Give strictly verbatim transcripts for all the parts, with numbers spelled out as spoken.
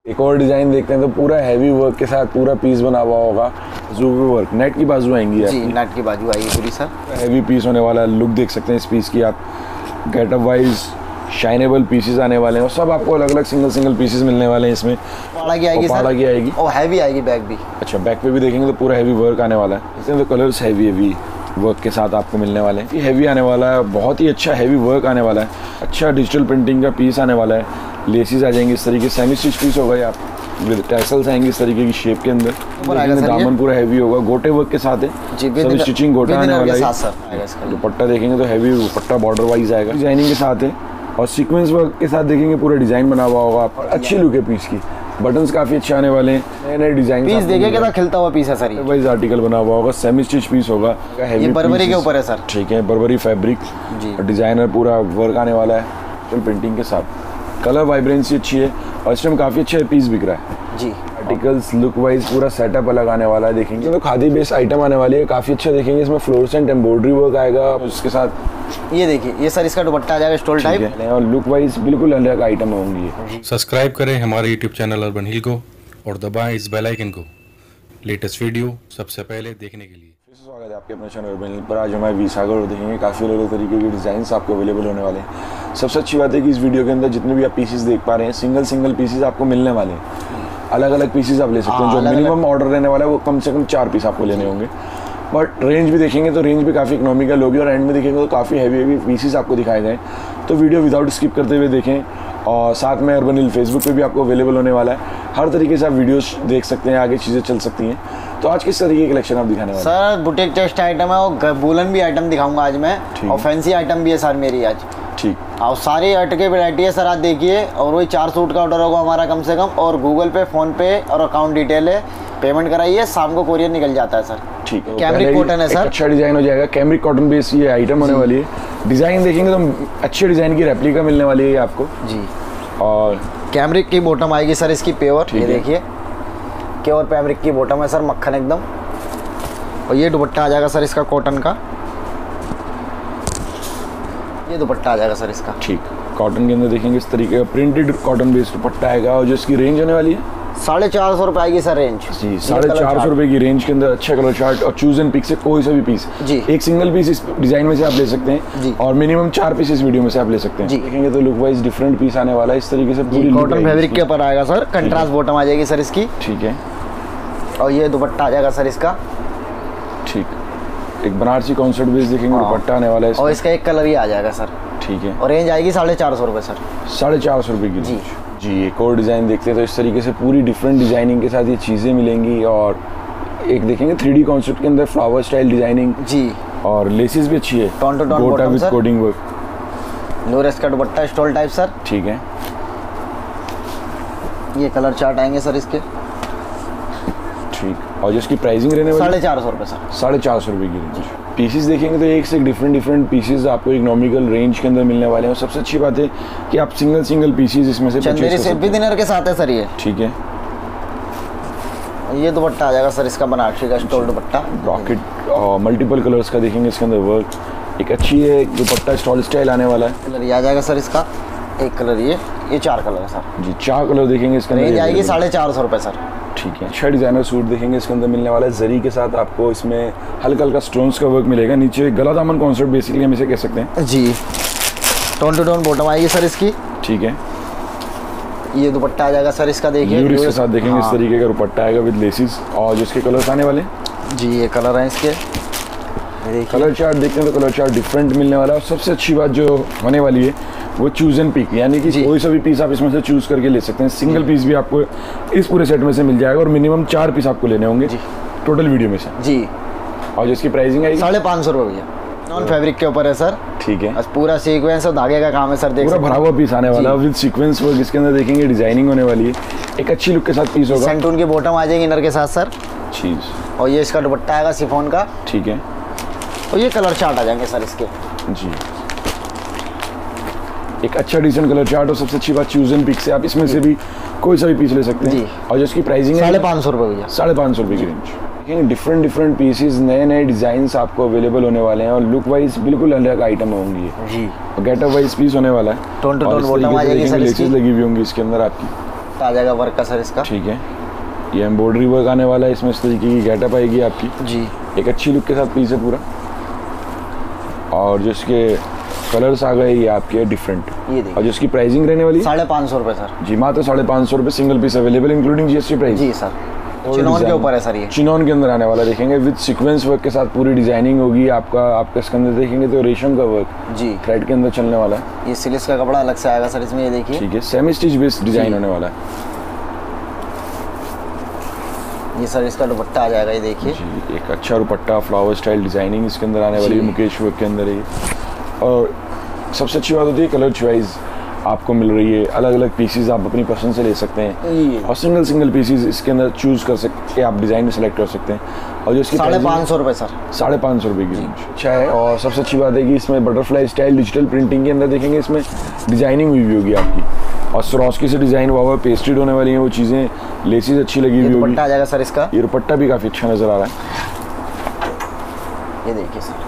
एक और डिजाइन देखते हैं तो पूरा हैवी वर्क के साथ पूरा पीस बना हुआ होगा। जूबी वर्क, नेट की बाजू आएंगी जी, नेट की बाजू आएगी पूरी सर। हैवी पीस होने वाला है, लुक देख सकते हैं इस पीस की आप। गेटअप वाइज शाइनेबल पीसेस आने वाले हैं और सब आपको अलग अलग सिंगल सिंगल पीसेस मिलने वाले हैं इसमें। पाड़ा की आएगी, पाड़ा की आएगी और हैवी आएगी बैक भी। अच्छा, बैक पे भी देखेंगे तो पूरा हैवी वर्क आने वाला है। इसमें तो कलर्स हैवी हैवी वर्क के साथ आपको मिलने वाले हैं। ये हैवी आने वाला है, बहुत ही अच्छा हैवी वर्क आने वाला है। अच्छा डिजिटल प्रिंटिंग का पीस आने वाला है। लेसिस आ जाएंगे इस तरीके, सेमी स्टिच पीस होगा ये आप, विद टैसल्स आएंगे इस तरीके की शेप के अंदर। दामन पूरा हैवी होगा, गोटे वर्क के साथ है, सब स्टिचिंग गोटा आने वाला है। दुपट्टा देखेंगे तो हैवी दुपट्टा बॉर्डर वाइज आएगा, डिजाइनिंग के साथ है। और सीक्वेंस वर्क के साथ देखेंगे पूरा डिजाइन बना हुआ होगा। अच्छी लुक है पीस की, बटन्स काफी अच्छे आने वाले हैं, नए नए डिजाइन। पीस देखिए कितना खिलता हुआ पीस है सर। ये वाइज आर्टिकल बना हुआ होगा, सेमी स्टिच पीस होगा, ये बर्बरी के ऊपर है सर। ठीक है, बर्बरी फैब्रिक जी, और डिजाइनर पूरा वर्क आने वाला है प्रिंटिंग के साथ। कलर वाइब्रेंसी अच्छी है और इस टाइम काफी अच्छा पीस बिक रहा है जी। आर्टिकल्स लुक वाइज पूरा सेटअप अलग आने वाला है। देखेंगे तो खादी बेस्ड आइटम आने वाली है, काफी अच्छा देखेंगे। इसमें फ्लोरेसेंट एम्ब्रॉयडरी वर्क आएगा उसके साथ। ये देखिए, ये सर इसका दुपट्टा आ जाएगा स्टोल टाइप, और लुक वाइज बिल्कुल अलग आइटम होंगी। सब्सक्राइब करें हमारे यूट्यूब चैनल अर्बन हिल को और दबाएं इस बेल आइकन को लेटेस्ट वीडियो सबसे पहले देखने के लिए। स्वागत है आपके अपने चैनल अर्बन हिल पर। आज हमारे विसागर देखेंगे काफ़ी अलग अलग तरीके के डिजाइन आपको अवेलेबल होने वाले हैं। सबसे अच्छी बात है कि इस वीडियो के अंदर जितने भी आप पीसेस देख पा रहे हैं, सिंगल सिंगल पीसेस आपको मिलने वाले हैं। अलग अलग पीसेस आप ले सकते हैं। जो मिनिमम ऑर्डर रहने वाला है वो कम से कम चार पीस आपको लेने होंगे। बट रेंज भी देखेंगे तो रेंज भी काफ़ी इकोनॉमिकल होगी और एंड में देखेंगे तो काफ़ी हैवी हैवी पीसेस आपको दिखाए गए। तो वीडियो विदाउट स्किप करते हुए देखें। और साथ में अर्बन हिल फेसबुक पे भी आपको अवेलेबल होने वाला है। हर तरीके से आप वीडियोस देख सकते हैं, आगे चीज़ें चल सकती हैं। तो आज किस तरीके की कलेक्शन आप दिखाने वाले हैं? सर बुटीक टेस्ट आइटम है और वूलन भी आइटम दिखाऊंगा आज मैं, और फैंसी आइटम भी है सर मेरी आज। ठीक, और सारी अर्ट के वैरायटी है सर, आज देखिए। और वही चार सूट का ऑर्डर होगा हमारा कम से कम, और गूगल पे, फोन पे और अकाउंट डिटेल है। पेमेंट कराइए, शाम को कोरियर निकल जाता है सर। ठीक है, कैमरिक कॉटन है सर, अच्छा डिजाइन हो जाएगा। कैमरिक कॉटन बेस ये आइटम होने वाली है। डिजाइन देखेंगे तो अच्छे डिजाइन की रेप्लिका मिलने वाली है आपको जी। और कैमरिक की बॉटम आएगी सर इसकी प्योर, ये देखिए प्योर कैमरिक की बॉटम है सर, मक्खन एकदम। और ये दुपट्टा आ जाएगा सर इसका कॉटन का, ये दुपट्टा आ जाएगा सर इसका। ठीक, कॉटन के अंदर देखेंगे इस तरीके का प्रिंटेड कॉटन बेस्ड दुपट्टा आएगा। और जो इसकी रेंज होने वाली है साढ़े चार सौ रुपए आएगी सर रेंज जी। साढ़े चार सौ रुपए की रेंज के अंदर अच्छा कलर चार्ट और चूज एंड पिक से कोई सा भी पीस जी, एक सिंगल पीस इस डिजाइन में से आप ले सकते हैं जी। और मिनिमम चार पीस इस वीडियो में से आप ले सकते हैं जी। देखेंगे तो लुक वाइज डिफरेंट पीस आने वाला है इस तरीके से। पूरी कॉटन फैब्रिक के ऊपर आएगा सर, कंट्रास्ट बॉटम आ जाएगी सर इसकी। ठीक है, और ये दुपट्टा आ जाएगा सर इसका। ठीक, एक बनारसी कॉन्सेप्ट बेस देखेंगे, दुपट्टा आने वाला है और इसका एक कलर ही आ जाएगा सर। ठीक है, और रेंज आएगी साढ़े चार सौ रुपये सर। साढ़े चार सौ रुपये की जी जी। एक और डिज़ाइन देखते हैं तो इस तरीके से पूरी डिफरेंट डिजाइनिंग के साथ ये चीज़ें मिलेंगी। और एक देखेंगे थ्री डी कॉन्सेप्ट के अंदर फ्लावर स्टाइल डिजाइनिंग जी। और लेसेस भी अच्छी है, टोन टू टोन गोटा विद कोडिंग वर्क। लोरेस का दुपट्टा स्टोल टाइप सर। ठीक है, ये कलर चार्ट आएंगे सर इसके। ठीक, और जिसकी प्राइसिंग रहने वाली साढ़े चार सौ रुपये सर। साढ़े चार सौ रुपये की रेंज। पीसेस देखेंगे तो एक से एक डिफरेंट डिफरेंट पीसेस आपको इकोनॉमिकल रेंज के अंदर मिलने वाले हैं। और सबसे अच्छी बात है कि आप सिंगल सिंगल पीसेस इसमें से चंदेरी से भी डिनर के साथ है सर ये। ठीक है, ये दुपट्टा आ जाएगा सर इसका बनारसी का स्टोल दुपट्टा, रॉकेट और मल्टीपल कलर्स का देखेंगे इसके अंदर वर्क। एक अच्छी है दुपट्टा स्टॉल स्टाइल आने वाला है। कलर ये आ जाएगा सर इसका, एक कलर ये ये चार कलर है सर जी। चार कलर देखेंगे इसके अंदर, रेंज आएगी साढ़े चार सौ रुपये सर। ठीक है, अच्छा डिजाइनर सूट देखेंगे इसके अंदर मिलने वाला है। जरी के साथ आपको इसमें हल्का हल्का स्टोन्स का वर्क मिलेगा। नीचे गला दामन कॉन्सेप्ट बेसिकली हम इसे कह सकते हैं जी। टोन टू टोन बॉटम आएगी सर इसकी। ठीक है, ये दुपट्टा आ जाएगा सर इसका, देखिए यूरिक्स के साथ देखेंगे हाँ। इस तरीके का दुपट्टा आएगा विद लेसिस। और जिसके कलर्स आने वाले जी, ये कलर हैं इसके। कलर चार्ट देखते हैं तो कलर चार्ट डिफरेंट मिलने वाला है। और सबसे अच्छी बात जो होने वाली है वो चूज एंड पिक, यानी कि कोई सा भी पीस आप इसमें से चूज करके ले सकते हैं। सिंगल पीस भी आपको इस पूरे सेट में से मिल जाएगा और मिनिमम चार पीस आपको लेने होंगे जी टोटल वीडियो में से जी। और जिसकी प्राइसिंग है साढ़े पाँच सौ रुपये भैया। नॉन फैब्रिक के ऊपर है सर। ठीक है, बस पूरा सीक्वेंस और धागे का काम है सर। पूरा भरा हुआ पीस आने वाला है विद सीक्वेंस वर्क। इसके अंदर देखेंगे डिजाइनिंग होने वाली है, एक अच्छी लुक के साथ पीस होगा। सेंटून की बॉटम आ जाएगी इनर के साथ सर चीज। और ये इसका दुपट्टा आएगा शिफॉन का। ठीक है, और ये कलर चार्ट आ जाएंगे सर इसके जी। एक अच्छा डिसेंट कलर चार्ट। और सबसे अच्छी बात चूज एंड पिक से आप इसमें से भी कोई सा भी पीस ले सकते हैं जी। और जिसकी प्राइसिंग है साढ़े पाँच सौ रुपये भैया। साढ़े पाँच सौ रुपये की रेंज। देखेंगे डिफरेंट डिफरेंट पीसेस, नए नए डिजाइन्स आपको अवेलेबल होने वाले हैं। और लुक वाइज बिल्कुल अलग आइटम होंगी जी। और गेटअप वाइज पीस होने वाला है। टोन टू टोन बॉटम आ जाएगी सर इसकी। लेसेस लगी हुई होंगी इसके अंदर आपकी। दुपट्टा आ जाएगा वर्क का सर इसका। ठीक है, ये एम्ब्रॉयडरी वर्क आने वाला है इसमें, इस तरीके की गेटअप आएगी आपकी जी। एक अच्छी लुक के साथ पीस है पूरा। और जिसके कलर्स आ गए ये आपके डिफरेंट, ये देखिए। और जिसकी प्राइसिंग रहने वाली साढ़े पाँच सौ रुपये सर जी, मात्र साढ़े पाँच सौ रुपये single piece available including GST price जी सर। चिनॉन के ऊपर है सर, ये चिनॉन के अंदर आने वाला देखेंगे विद सीक्वेंस वर्क के साथ पूरी डिजाइनिंग होगी आपका। आपका इसके अंदर देखेंगे तो रेशम का वर्क जी थ्रेड के अंदर चलने वाला है। ये सिल्क का कपड़ा अलग से आएगा सर इसमें, ये देखिए। ठीक है, सेमी स्टिच बेस्ड डिजाइन होने वाला है ये सर इसका दुपट्टा आ जाएगा, ये देखिए जी। एक अच्छा दुपट्टा फ्लावर स्टाइल डिजाइनिंग इसके अंदर आने वाली है, मुकेश वर्क के अंदर है। और सबसे अच्छी बात होती है कलर चॉइस आपको मिल रही है, अलग अलग पीसीज आप अपनी पसंद से ले सकते हैं और सिंगल सिंगल पीसीज इसके अंदर चूज कर सकते, आप डिजाइन में सेलेक्ट कर सकते हैं। और जो इसकी साढ़े पाँच सौ रुपये सर, साढ़े पाँच सौ रुपये की रेंज अच्छा है। और सबसे अच्छी बात है कि इसमें बटरफ्लाई स्टाइल डिजिटल प्रिंटिंग के अंदर देखेंगे इसमें डिजाइनिंग हुई भी होगी आपकी, और स्वरोस्की से डिजाइन हुआ हुआ पेस्टेड होने वाली हैं वो चीज़ें, लेसिस अच्छी लगी हुई होगी। दुपट्टा आ जाएगा सर इसका, ये दुपट्टा भी काफ़ी अच्छा नज़र आ रहा है, ये देखिए सर।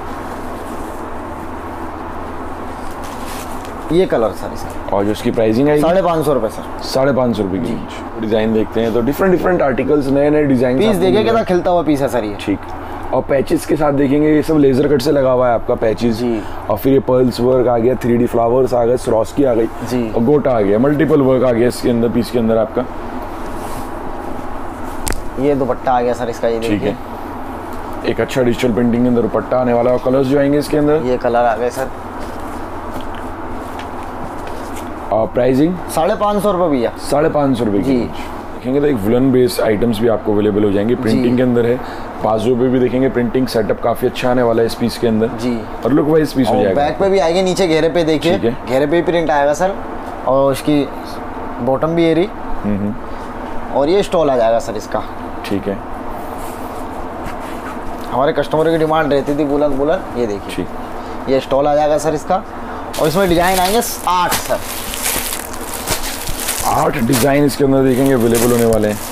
ये कलर सर इसका, और जो इसकी प्राइसिंग है साढ़े पाँच सौ रुपये सर, साढ़े पाँच सौ रुपये की रेंज। डिज़ाइन देखते हैं तो डिफरेंट डिफरेंट आर्टिकल्स, नए नए डिज़ाइन पीस देखिए कितना खिलता हुआ पीस है सर ये। ठीक, और पैचेस के साथ देखेंगे ये सब लेजर कट से लगा हुआ है आपका पैचेस जी। और फिर ये पर्ल्स वर्क आ गया, थ्री डी फ्लावर्स आ गए, स्वरोस्की आ गई जी। और गोटा आ गया, मल्टीपल वर्क आ गया इसके अंदर, पीस के अंदर आपका। ये दुपट्टा आ गया सर इसका, ये ठीक देखिए। है, एक अच्छा डिजिटल प्रिंटिंग के अंदर दुपट्टा आने वाला है और कलर्स जो आएंगे इसके अंदर। ये कलर आ गए सर, और प्राइसिंग साढ़े पाँच सौ रुपये भैया, साढ़े पाँच सौ रुपये की जी। देखेंगे तो एक वुलन बेस्ड आइटम्स भी आपको अवेलेबल हो जाएंगे, प्रिंटिंग के अंदर है। बाजू पे भी देखेंगे प्रिंटिंग सेटअप काफी अच्छा आने वाला है इस पीस के अंदर जी। और लुक वाइज पीस हो जाएगा। बैक पे भी आएंगे, नीचे घेरे पे देखिए, ठीक है। घेरे पे भी प्रिंट आएगा सर, और उसकी बॉटम भी एरी, और ये स्टॉल आ जाएगा सर इसका। ठीक है, हमारे कस्टमरों की डिमांड रहती थी बुलंद बुलंद, ये देखिए ठीक। ये स्टॉल आ जाएगा सर इसका, और इसमें डिजाइन आएंगे आठ सर, आठ डिजाइन इसके अंदर देखेंगे अवेलेबल होने वाले हैं।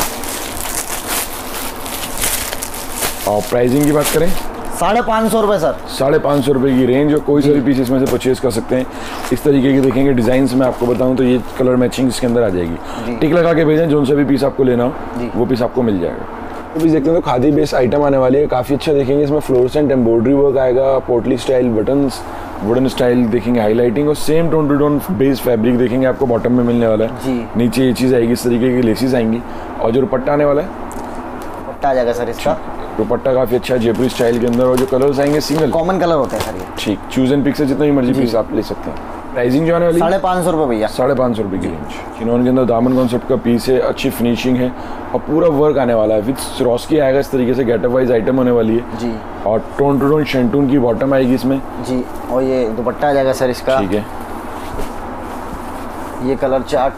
और प्राइसिंग की बात करें साढ़े पाँच सौ रुपये सर, साढ़े पाँच सौ रुपये की रेंज, और कोई सा भी पीस इसमें से परचेज कर सकते हैं। इस तरीके के देखेंगे डिजाइन मैं आपको बताऊं तो ये कलर मैचिंग इसके अंदर आ जाएगी। टिक लगा के भेजें, जो सा भी पीस आपको लेना हो वो पीस आपको मिल जाएगा। तो पीस देखते हैं तो खादी बेस्ड आइटम आने वाली है, काफ़ी अच्छा देखेंगे। इसमें फ्लोरेसेंट एम्ब्रॉयडरी वर्क आएगा, पोटली स्टाइल बटन्स, वुडन स्टाइल देखेंगे, हाईलाइटिंग, और same tone to tone base fabric देखेंगे आपको बॉटम में मिलने वाला है जी। नीचे ये चीज़ आएगी, इस तरीके की लेसिस आएंगी, और जो दुपट्टा आने वाला है दुपट्टा आ जाएगा सर इसका, दुपट्टा काफ़ी अच्छा है जयपुरी स्टाइल के अंदर, और जो कलर्स आएंगे सिंगल कॉमन कलर होते हैं सर ये। ठीक, चूज एंड पिक से जितना भी मर्जी पीस आप ले सकते हैं। प्राइसिंग जो आने वाली साढ़े पाँच सौ रुपये भैया, साढ़े पाँच सौ रुपये की रेंज। चिनॉन के अंदर दामन कॉन्सेप्ट का पीस है, अच्छी फिनिशिंग है और पूरा वर्क आने वाला है, विद स्वरोस्की आएगा इस तरीके से, गेटअप वाइज आइटम होने वाली है जी। और टोन टू टोन शेंटून की बॉटम आएगी इसमें जी, और ये दुपट्टा आ जाएगा सर इसका। ठीक है, ये कलर चार्ट,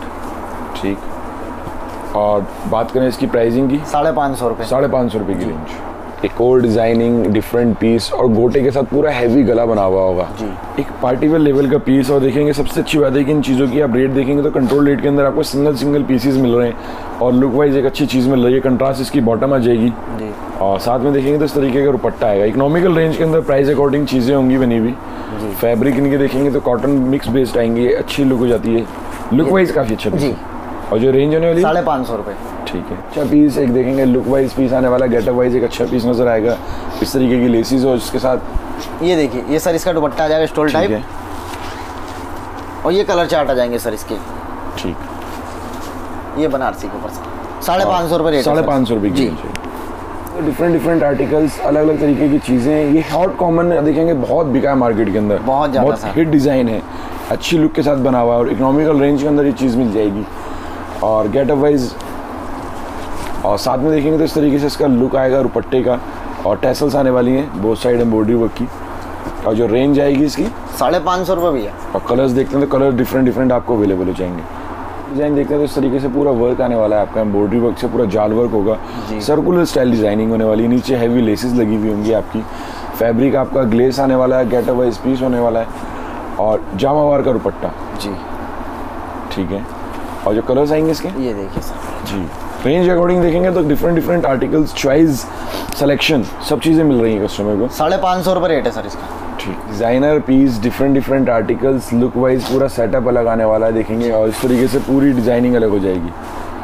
ठीक। और बात करें इसकी प्राइसिंग की, साढ़े पाँच सौ रुपये, साढ़े पाँच सौ रुपये की रेंज। एक और डिजाइनिंग डिफरेंट पीस और गोटे के साथ पूरा हैवी गला बना हुआ होगा जी। एक पार्टीवेयर लेवल का पीस। और देखेंगे सबसे अच्छी बात है कि इन चीज़ों की आप रेट देखेंगे तो कंट्रोल रेट के अंदर आपको सिंगल सिंगल पीसेस मिल रहे हैं और लुक वाइज एक अच्छी चीज़ मिल रही है। कंट्रास्ट इसकी बॉटम आ जाएगी जी। और साथ में देखेंगे तो इस तरीके का दुपट्टा आएगा। इकोनॉमिकल रेंज के अंदर प्राइस अकॉर्डिंग चीज़ें होंगी बनी हुई। फैब्रिक इनके देखेंगे तो कॉटन मिक्स बेस्ड आएंगी, अच्छी लुक हो जाती है, लुक वाइज काफ़ी अच्छा जी। और जो रेंज होने वाली साढ़े पाँच सौ रुपये, ठीक है। अच्छा पीस एक देखेंगे, लुक वाइज पीस आने वाला, गेटअप वाइज एक अच्छा पीस नजर आएगा। इस तरीके की लेसिस हो इसके साथ, ये देखिए, ये सर इसका दुपट्टा आ जाएगा स्टोल ठीक टाइप है, और ये कलर चार्ट आ जाएंगे सर इसके, ठीक। ये बनारसी के ऊपर से साढ़े पाँच सौ रुपये रेट, साढ़े पाँच सौ रुपये की डिफरेंट डिफरेंट आर्टिकल्स, अलग अलग तरीके की चीज़ें। ये हॉट कॉमन देखेंगे, बहुत बिका है मार्केट के अंदर, बहुत ज़्यादा बहुत हिट डिज़ाइन है, अच्छी लुक के साथ बना हुआ है और इकोनॉमिकल रेंज के अंदर ये चीज़ मिल जाएगी। और गेटअप वाइज और साथ में देखेंगे तो इस तरीके से इसका लुक आएगा दुपट्टे का, और टैसल्स आने वाली हैं बोथ साइड एम्ब्रॉयडरी वर्क की। और जो रेंज आएगी इसकी साढ़े पाँच सौ रुपये भैया। और कलर्स देखते हैं तो कलर डिफरेंट डिफरेंट आपको अवेलेबल हो जाएंगे। डिज़ाइन देखते हैं तो इस तरीके से पूरा वर्क आने वाला है आपका, एम्ब्रॉयडरी वर्क से पूरा जाल वर्क होगा, सर्कुलर स्टाइल डिजाइनिंग होने वाली है, नीचे हैवी लेसेस लगी हुई होंगी आपकी, फैब्रिक आपका ग्लेस आने वाला है, गेटअप वाइज पीस होने वाला है और जामावार का दुपट्टा जी, ठीक है। और जो कलर्स आएंगे इसके, ये देखिए सर जी, रेंज अकॉर्डिंग देखेंगे तो different different articles, choice, selection, सब चीज़ें मिल रही हैं कस्टमर को। साढ़े पाँच सौ रुपये रेट है सर इसका, ठीक। Designer piece, different different articles, look wise पूरा सेटअप अलग आने वाला है देखेंगे, और इस तरीके से पूरी डिजाइनिंग अलग हो जाएगी।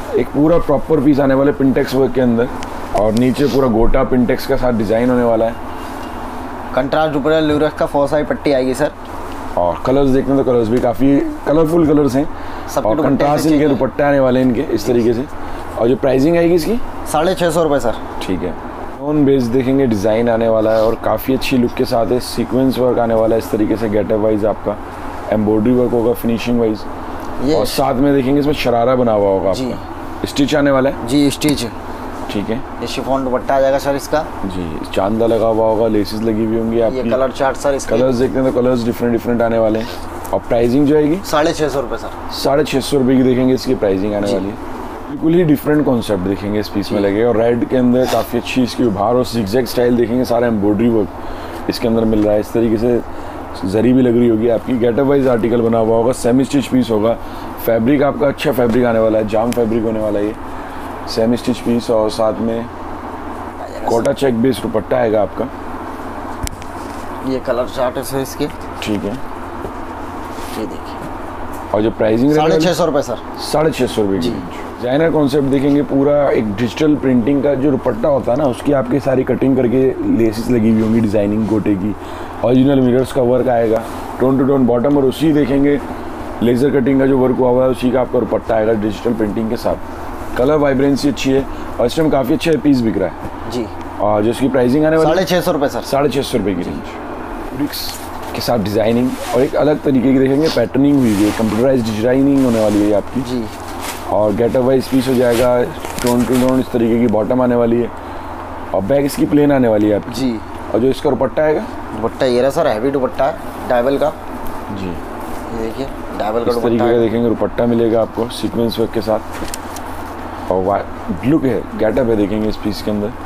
एक पूरा प्रॉपर पीस आने वाला है पिंटेक्स वर्क के अंदर, और नीचे पूरा गोटा पिंटेक्स का साथ डिज़ाइन होने वाला है। कंट्रास्ट दुपट्टा ल्यूरेक्स का फोर साइड पट्टी आएगी सर। और कलर्स देखते हैं तो कलर्स भी काफ़ी कलरफुल कलर्स हैं, और कंट्रास्ट इनके दुपट्टे आने वाले हैं इनके इस तरीके से। और जो प्राइसिंग आएगी इसकी साढ़े छः सौ रुपये सर। ठीक है। ऑन बेस देखेंगे, डिज़ाइन आने वाला है और काफ़ी अच्छी लुक के साथ है। सीक्वेंस वर्क आने वाला है इस तरीके से, गेटअप वाइज आपका एम्ब्रॉयडरी वर्क होगा फिनिशिंग वाइज, और साथ में देखेंगे इसमें शरारा बना हुआ होगा आपका, स्टिच आने वाला है जी, स्टिच। ठीक है। ये शिफॉन दुपट्टा आ जाएगा सर इसका जी, चांदा लगा हुआ होगा, लेसेस लगी हुई होंगी आपकी। ये कलर चार्ट सर इसके कलर्स देखते हैं तो कलर्स डिफरेंट डिफरेंट आने वाले हैं। और प्राइसिंग जो आएगी साढ़े छः सौ रुपये सर। साढ़े छः सौ रुपये की देखेंगे इसकी प्राइसिंग आने वाली है। बिल्कुल ही डिफरेंट कॉन्सेप्ट देखेंगे इस पीस में लगेगा, और रेड के अंदर काफ़ी अच्छी इसकी उभार और जिगजैग स्टाइल देखेंगे, सारा एम्ब्रॉयडरी वर्क इसके अंदर मिल रहा है। इस तरीके से जरी भी लग रही होगी आपकी। गेटअप वाइज आर्टिकल बना हुआ होगा, सेमी स्टिच पीस होगा। फैब्रिक आपका अच्छा फैब्रिक आने वाला है, जाम फैब्रिक होने वाला है ये, सेमी स्टिच पीस, और साथ में कोटा चेक बेस दुपट्टा आएगा आपका। ये कलर चार्ट है सर इसके। ठीक है। ये देखिए, और जो प्राइसिंग साढ़े छः सौ रुपये सर। साढ़े छः सौ रुपये की। डिजाइनर कॉन्सेप्ट देखेंगे, पूरा एक डिजिटल प्रिंटिंग का जो दुपट्टा होता है ना, उसकी आपकी सारी कटिंग करके लेसेस लगी हुई होंगी, डिजाइनिंग गोटे की, ओरिजिनल मिरर्स का वर्क आएगा, टोन टू टोन बॉटम, और उसी देखेंगे लेज़र कटिंग का जो वर्क हुआ हुआ है उसी का आपका दुपट्टा आएगा डिजिटल प्रिंटिंग के साथ। कलर वाइब्रेंसी अच्छी है, और इस टाइम काफ़ी अच्छा पीस बिक रहा है जी। और जिसकी प्राइसिंग आने वाली साढ़े छः सौ रुपये सर। साढ़े छः सौ रुपये की रेंज। ब्रिक्स के साथ डिज़ाइनिंग और एक अलग तरीके की देखेंगे, पैटर्निंग हुई है, कंप्यूटराइज डिजाइनिंग होने वाली है आपकी जी। और गेटअप वाइज पीस हो जाएगा, टोन टू टोन इस तरीके की बॉटम आने वाली है, और बैक इसकी प्लेन आने वाली है आपकी जी। और जो इसका दुपट्टा आएगा, दुपट्टा ये रहा सर, हैवी दुपट्टा है डायबल का जी। ये देखिए डायबल का इस तरीके का देखेंगे दुपट्टा मिलेगा आपको सीक्वेंस वर्क के साथ, और लुक है, गेटअप है देखेंगे इस पीस के अंदर।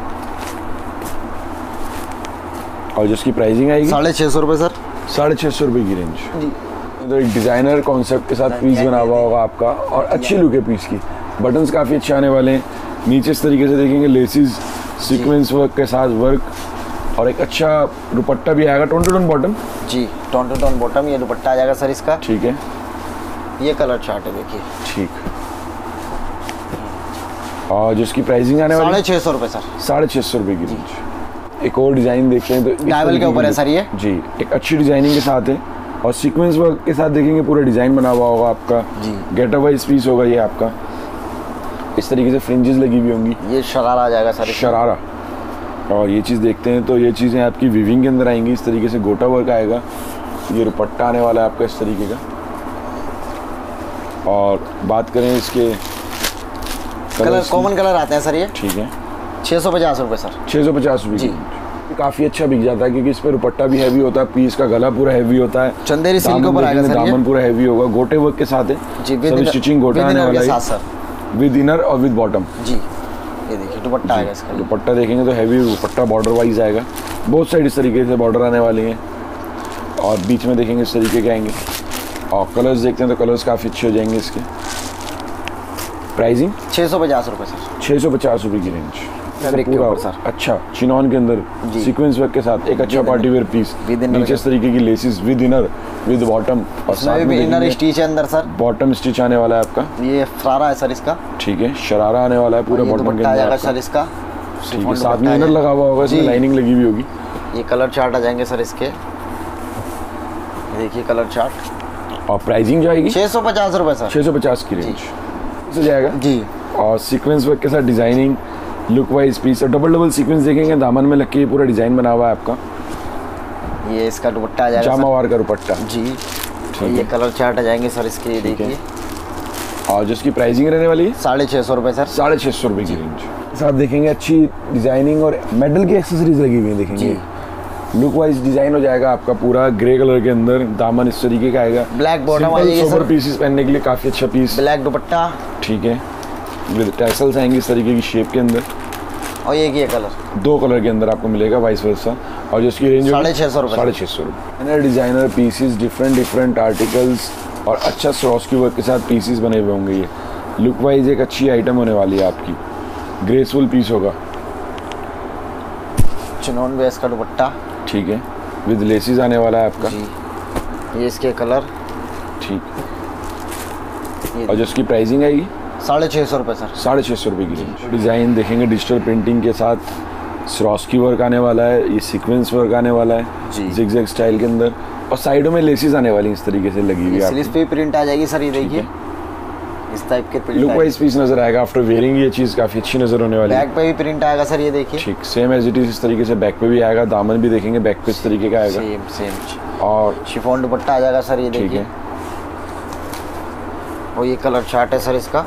और जिसकी प्राइसिंग आएगी साढ़े छः सौ रुपये सर। साढ़े छः सौ रुपये की रेंज। जी। तो एक डिज़ाइनर कॉन्सेप्ट के साथ पीस बना हुआ होगा आपका, और अच्छी लुक है पीस की। बटन्स काफ़ी अच्छे आने वाले हैं, नीचे इस तरीके से देखेंगे लेसिस सीक्वेंस वर्क के साथ वर्क, और एक अच्छा दुपट्टा भी आएगा, टोन टू टोन बॉटम जी, टोन टू टोन बॉटम। ये दुपट्टा आ जाएगा सर इसका। ठीक है। ये कलर चार्ट है देखिए। ठीक। और जिसकी प्राइसिंग आने वाली साढ़े छः सौ रुपये सर। साढ़े छः सौ रुपये की रेंज। एक और डिज़ाइन देखते हैं तो डायबल के ऊपर है सर ये जी, एक अच्छी डिज़ाइनिंग के साथ है, और सीक्वेंस वर्क के साथ देखेंगे पूरा डिज़ाइन बना हुआ होगा आपका जी। गेटअप वाइज पीस होगा ये आपका, इस तरीके से फ्रिंजेस लगी हुई होंगी। ये शरारा आ जाएगा सर, शरारा। और ये चीज़ देखते हैं तो ये चीज़ें आपकी विविंग के अंदर आएंगी, इस तरीके से गोटा वर्क आएगा। ये दुपट्टा आने वाला है आपका इस तरीके का। और बात करें इसके कलर, कॉमन कलर आते हैं सर ये। ठीक है। छः सौ पचास रुपये सर। छः सौ पचास रुपये जी। काफ़ी अच्छा बिक जाता है, क्योंकि इस पर दुपट्टा भी हैवी होता है, पीस का गला पूरा हैवी होता है, चंदेरी सिल्क ऊपर आएगा सर, दामन पूरा हैवी होगा, गोटे वर्क के साथ है जी, सब स्टिचिंग गोटा आने वाला है सर, विद इनर और विद बॉटम जी। ये देखिए दुपट्टा आएगा इसका। दुपट्टा देखेंगे तो हैवी दुपट्टा बॉर्डर वाइज आएगा, बहुत साइड इस तरीके से बॉर्डर आने वाले हैं, और बीच में देखेंगे इस तरीके के आएंगे। और कलर्स देखते हैं तो कलर्स काफ़ी अच्छे हो जाएंगे इसके। प्राइसिंग छः सौ पचास रुपये सर। छः सौ पचास रुपये की रेंज। फैब्रिक के ऊपर सर। अच्छा चिनॉन के अंदर सीक्वेंस वर्क के साथ एक अच्छा पार्टी वेयर पीस, नीचे इस तरीके की laces with inner with bottom, और साथ में इनर स्टिच है अंदर सर, बॉटम स्टिच आने वाला है आपका। ये शरारा है सर इसका। ठीक है, शरारा आने वाला है पूरा बॉटम के अंदर सर इसका। ठीक है, साथ में इनर लगा हुआ होगा, इसमें लाइनिंग लगी हुई होगी। ये कलर चार्ट आ जाएंगे सर इसके, देखिए कलर चार्ट। और प्राइसिंग जो आएगी छः सौ पचास रुपये सर। छः सौ पचास की रेंज से जाएगा जी। और सीक्वेंस वर्क के साथ डिजाइनिंग लुक वाइज पीस, और डबल डबल सीक्वेंस देखेंगे, दामन में लग के पूरा डिजाइन बना हुआ है आपका। ये इसका दुपट्टा आ जाएगा, जामावार का दुपट्टा जी। ये कलर चार्ट आ जाएंगे सर इसके, देखिए। और जिसकी प्राइसिंग रहने वाली है साढ़े छः सौ रुपये सर। साढ़े छः सौ रुपये की रेंज। साथ देखेंगे अच्छी डिजाइनिंग और मेटल की एक्सेसरीज लगी हुई है, देखेंगे लुक वाइज डिजाइन हो जाएगा आपका पूरा ग्रे कलर के अंदर, दामन इस तरीके का आएगा, ब्लैक बॉटम आएगी सर, पीसेस पहनने के लिए काफी अच्छा पीस, ब्लैक दुपट्टा। ठीक है, विद टैसल्स आएंगे इस तरीके की शेप के अंदर, और ये ये कलर दो कलर के अंदर आपको मिलेगा वाइस वर्सा, और जिसकी रेंज साढ़े छः सौ रुपये साढ़े छः सौ रुपये। Designer pieces, different different articles और अच्छा स्वॉस्की वर्क के साथ पीसीस बने हुए होंगे। ये लुक वाइज एक अच्छी आइटम होने वाली है आपकी, ग्रेसफुल पीस होगा। चिनॉन बेस का दुपट्टा, ठीक है, विद लेसिस आने वाला है आपका जी। ये इसके कलर, ठीक, और जिसकी प्राइसिंग आएगी साढ़े छः सौ रुपये सर। साढ़े छः सौ रुपये की रेंज। डिज़ाइन देखेंगे डिजिटल प्रिंटिंग के साथ स्वरोस्की वर्क आने वाला है, ये सीक्वेंस वर्क आने वाला है जी। जिग-जैग स्टाइल के अंदर, और साइडों में लेसेस आने वाली इस तरीके से लगी हुई है। स्लीव्स पे प्रिंट आ जाएगी सर, ये देखिए इस टाइप के प्रिंट। लुक वाइज पीस नजर आएगा, आफ्टर वेयरिंग ये चीज़ काफ़ी अच्छी नजर होने वाली है। बैक पे भी प्रिंट आएगा सर, ये देखिए ठीक सेम एज इट इज इस तरीके से बैक पे भी आएगा। दामन भी देखेंगे बैक पे इस तरीके का आएगा, सेम सेम। और शिफॉन दुपट्टा आ जाएगा सर, ये ठीक देखिए। है, और ये कलर चार्ट है सर इसका।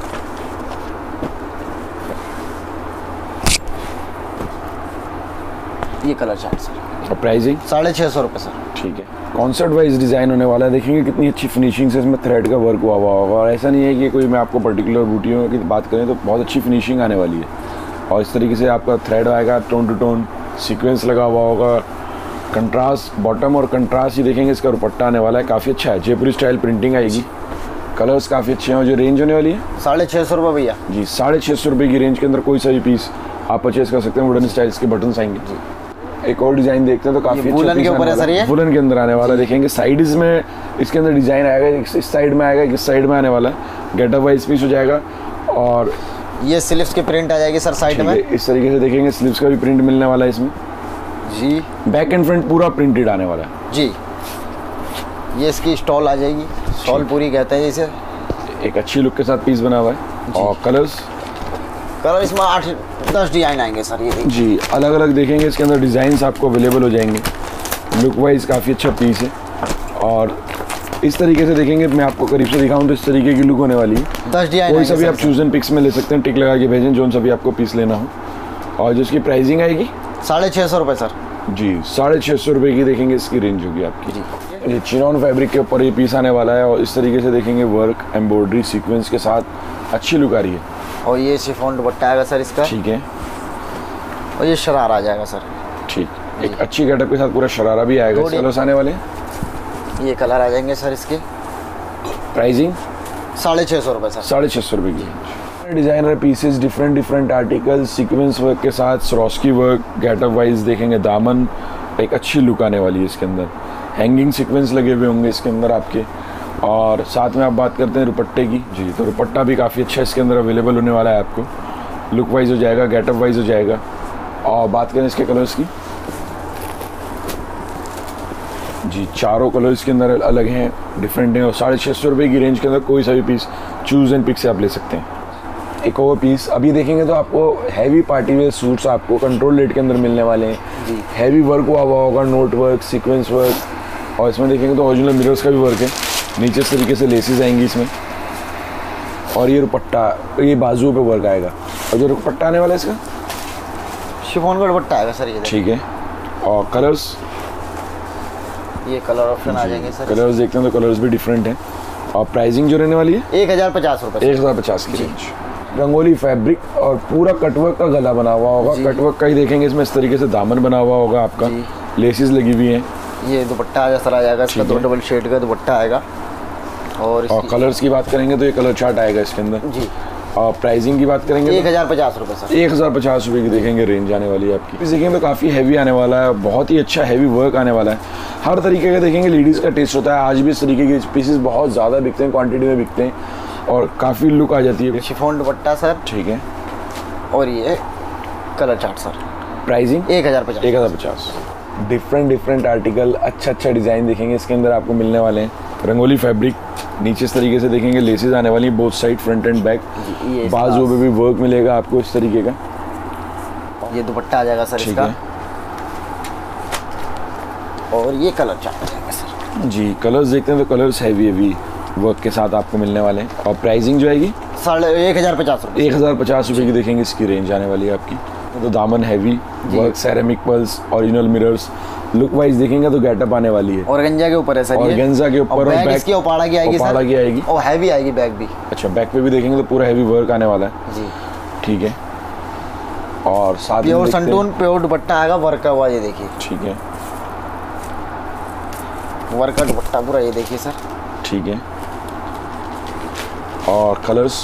ये कलर चार्ट सर। और प्राइसिंग साढ़े छः सौ रुपये सर। ठीक है। कॉन्सेप्ट वाइज डिज़ाइन होने वाला है, देखेंगे कितनी अच्छी फिनिशिंग से इसमें थ्रेड का वर्क हुआ हुआ होगा। और ऐसा नहीं है कि कोई मैं आपको पर्टिकुलर बूटियों की बात करें तो बहुत अच्छी फिनिशिंग आने वाली है। और इस तरीके से आपका थ्रेड आएगा, टोन टू टोन सीक्वेंस लगा हुआ होगा, कंट्रास्ट बॉटम और कंट्रास्ट ही देखेंगे। इसका दुपट्टा आने वाला है, काफ़ी अच्छा है, जयपुरी स्टाइल प्रिंटिंग आएगी, कलर्स काफ़ी अच्छे हैं। और जो रेंज होने वाली है साढ़े छः सौ रुपये भैया जी, साढ़े छः सौ रुपये की रेंज के अंदर कोई सा भी पीस आप परचेज कर सकते हैं। वुडन स्टाइल्स के बटन्स आएंगे जी। एक और डिजाइन देखते हैं तो काफी अच्छा वुलन के ऊपर है सर, ये वुलन के अंदर आने वाला। देखेंगे साइड्स में इसके अंदर डिजाइन आएगा, इस साइड में आएगा, इस साइड में आने वाला है। गेटअप वाइज पीस हो जाएगा। और ये स्लीव्स की प्रिंट आ जाएगी सर साइड में, इस तरीके से देखेंगे स्लीव्स का भी प्रिंट मिलने वाला है इसमें जी। बैक एंड फ्रंट पूरा प्रिंटेड आने वाला है जी। ये इसकी स्टॉल आ जाएगी, स्टॉल पूरी कहते हैं जिसे। एक अच्छी लुक के साथ पीस बना हुआ है। और कलर्स कलर इसमें आठ दस डिजाइन आएंगे सर, ये जी अलग अलग देखेंगे। इसके अंदर डिजाइन आपको अवेलेबल हो जाएंगे। लुक वाइज काफ़ी अच्छा पीस है। और इस तरीके से देखेंगे, मैं आपको करीब से दिखाऊं तो इस तरीके की लुक होने वाली है। दस डिजाइन कोई सा भी आप चूज एंड पिक्स में ले सकते हैं, टिक लगा के भेजें जो सा भी आपको पीस लेना हो। और जो इसकी प्राइसिंग आएगी साढ़े छः सौ रुपये सर जी, साढ़े छः सौ रुपये की देखेंगे इसकी रेंज होगी आपकी जी। ये चिनॉन फैब्रिक के ऊपर ये पीस आने वाला है। और इस तरीके से देखेंगे वर्क एम्ब्रॉयडरी सीक्वेंस के साथ अच्छी लुक आ रही है। और ये शिफॉन दुपट्टा आएगा सर इसका, ठीक है। और ये शरारा आ जाएगा सर, ठीक, एक अच्छी गेटअप के साथ पूरा शरारा भी आएगा। कलर्स आने वाले हैं, ये कलर आ जाएंगे सर इसके। प्राइसिंग साढ़े छः सौ रुपये सर। साढ़े छः सौ रुपये की। Designer pieces, different different article, sequence work के साथ स्वरोस्की वर्क, गेटअप वाइज देखेंगे दामन, एक अच्छी लुक आने वाली है इसके अंदर। हैंगिंग सीक्वेंस लगे हुए होंगे इसके अंदर आपके। और साथ में आप बात करते हैं दुपट्टे की जी, तो दुपट्टा भी काफ़ी अच्छा इसके अंदर अवेलेबल होने वाला है आपको। लुक वाइज हो जाएगा, गेटअप वाइज हो जाएगा। और बात करें इसके कलर्स की जी, चारों कलर्स के अंदर अलग हैं, डिफरेंट हैं। और साढ़े छः सौ रुपये की रेंज के अंदर कोई सा भी पीस चूज एंड पिक से आप ले सकते हैं। एक और पीस अभी देखेंगे तो आपको हैवी पार्टी वेयर सूट्स आपको कंट्रोल रेट के अंदर मिलने वाले हैं जी। हैवी वर्क हुआ हुआ होगा, नोट वर्क, सीक्वेंस वर्क। और इसमें देखेंगे तो ओरिजिनल मिरर्स का भी वर्क है। नीचे इस तरीके से लेसेस आएंगी इसमें। और ये दुपट्टा, ये बाजुओं पे वर्क आएगा। और जो दुपट्टा आने वाला है इसका शिफॉन का दुपट्टा आएगा सर, ये ठीक है। और कलर्स, ये कलर ऑप्शन आ जाएंगे सर। कलर्स देखते हैं तो कलर्स भी डिफरेंट हैं। और प्राइसिंग जो रहने वाली है एक हज़ार पचास रुपये एक हज़ार पचास की रेंज। रंगोली फैब्रिक और पूरा कटवर्क का गला बना हुआ होगा। कटवर्क का ही देखेंगे इसमें इस तरीके से दामन बना हुआ होगा आपका, लेसेस लगी हुई हैं। ये दुपट्टा आ सर आ जाएगा इसका, दो डबल शेड का दुपट्टा आएगा। और और कलर्स की बात करेंगे तो ये कलर चार्ट आएगा इसके अंदर जी। और प्राइसिंग की बात करेंगे एक हज़ार पचास रुपये सर। एक हज़ार पचास रुपये की देखेंगे रेंज आने वाली है आपकी। पीस देखेंगे तो काफ़ी हैवी आने वाला है, बहुत ही अच्छा हैवी वर्क आने वाला है। हर तरीके का देखेंगे लेडीज़ का टेस्ट होता है। आज भी इस तरीके के पीसेस बहुत ज़्यादा बिकते हैं, क्वांटिटी में बिकते हैं और काफ़ी लुक आ जाती है। शिफॉन दुपट्टा सर, ठीक है। और ये कलर चार्ट सर। प्राइसिंग एक हज़ार पचास एक हज़ार पचास डिफरेंट डिफरेंट आर्टिकल, अच्छा अच्छा डिज़ाइन देखेंगे इसके अंदर आपको मिलने वाले हैं। रंगोली फैब्रिक, नीचे इस तरीके से देखेंगे लेसेस आने वाली हैं both side, front and back. बाजुओं पे भी वर्क मिलेगा आपको इस तरीके का। ये दुपट्टा आ जाएगा सर इसका। और ये कलर चार्ट आ जाएगा सर जी। कलर्स देखते हैं तो कलर्स हैवी हैवी वर्क के साथ आपको मिलने वाले हैं। और प्राइसिंग जो आएगी साढ़े एक हज़ार पचास रुपये एक हज़ार पचास रुपये की देखेंगे इसकी रेंज आने वाली है आपकी। तो दामन heavy work, ceramic pearls, original mirrors. Look wise देखेंगे तो गेटअप आने वाली है। और गंजा के ऊपर है सर, और गेंजा के ऊपर, और बैक बैक इसकी ओपाड़ा की आएगी, ओपाड़ा की आएगी और हैवी आएगी बैक भी। अच्छा, बैक पे भी देखेंगे तो पूरा हैवी वर्क आने वाला है जी, ठीक है। और साथ में प्योर संटून प्योर दुपट्टा आएगा, वर्क का हुआ, ये देखिए ठीक है। वर्क का दुपट्टा पूरा, ये देखिए सर ठीक है। और कलर्स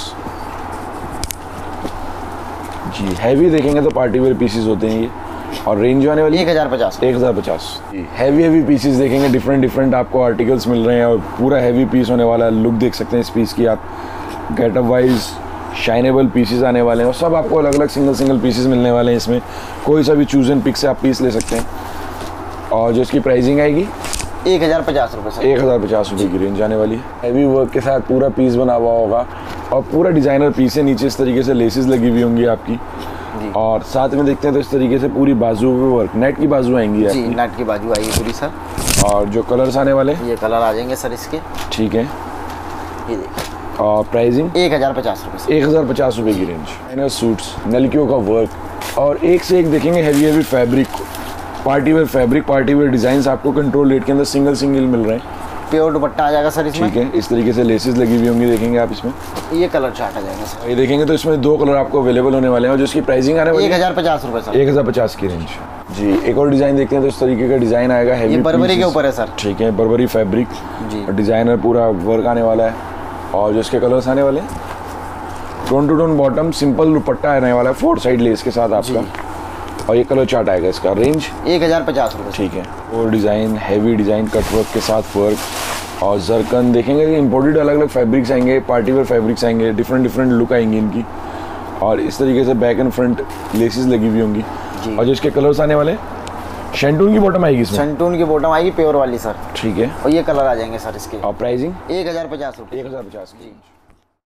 जी, हैवी देखेंगे तो पार्टी वेयर पीसेस होते हैं ये। और रेंज आने वाली एक हज़ार पचास एक हज़ार पचास हैवी हैवी पीसेस देखेंगे, डिफरेंट डिफरेंट आपको आर्टिकल्स मिल रहे हैं और पूरा हैवी पीस होने वाला है। लुक देख सकते हैं इस पीस की आप, गेटअप वाइज शाइनेबल पीसेस आने वाले हैं और सब आपको अलग अलग सिंगल सिंगल पीसेस मिलने वाले हैं इसमें। कोई सा भी चूज एंड पिक से आप पीस ले सकते हैं। और जो इसकी प्राइसिंग आएगी एक हज़ार पचास रुपये सर। एक हज़ार पचास रुपये की रेंज आने वाली है। हैवी वर्क के साथ पूरा पीस बना हुआ होगा और पूरा डिज़ाइनर पीस है। नीचे इस तरीके से लेसेस लगी हुई होंगी आपकी जी। और साथ में देखते हैं तो इस तरीके से पूरी बाजू पे वर्क, नेट की बाजू आएंगी जी, आपकी। नेट की बाजू आएगी पूरी सर। और जो कलर्स आने वाले ये कलर आ जाएंगे सर इसके। ठीक है। ये देखिए और प्राइसिंग एक हज़ार पचास रुपये सर। एक हज़ार पचास रुपये की रेंज। डिजाइनर सूट्स, नलकियों का वर्क और एक से एक देखेंगे heavy heavy fabric, party wear fabric, party wear design आपको कंट्रोल रेट के अंदर सिंगल सिंगल मिल रहे हैं। प्योर दुपट्टा आ जाएगा सर इसमें। ठीक है। इस तरीके से लेसेस लगी हुई होंगी, देखेंगे आप इसमें। ये कलर चार्ट आ जाएगा सर। ये देखेंगे तो इसमें दो कलर आपको अवेलेबल होने वाले हैं और जिसकी प्राइसिंग आने वाली एक है हज़ार पचास रुपये सर। एक हज़ार पचास की रेंज। जी। एक और डिज़ाइन देखते हैं तो इस तरीके का डिज़ाइन आएगा हैवी, ये बर्बरी के ऊपर है सर। ठीक है। बर्बरी फैब्रिक जी। डिज़ाइनर पूरा वर्क आने वाला है और जो इसके कलर्स आने वाले हैं tone to tone bottom, simple दुपट्टा आने वाला है फोर साइड लेस के साथ आपका। और ये कलर चार्ट आएगा इसका। रेंज एक हज़ार पचास रुपये। ठीक है। और design heavy design cut work के साथ वर्क और जरकन देखेंगे कि इम्पोर्टेड अलग अलग फैब्रिक्स आएंगे, पार्टी वेयर फैब्रिक्स आएंगे, डिफरेंट डिफरेंट लुक आएंगी इनकी। और इस तरीके से बैक एंड फ्रंट लेसेस लगी हुई होंगी। और जो इसके कलर्स आने वाले शेंटून की बॉटम आएगी इसमें। शेंटून की बॉटम आएगी प्योर वाली सर। ठीक है। और ये कलर आ जाएंगे सर इसके। और प्राइसिंग एक हज़ार पचास रुपये। एक हज़ार पचास की।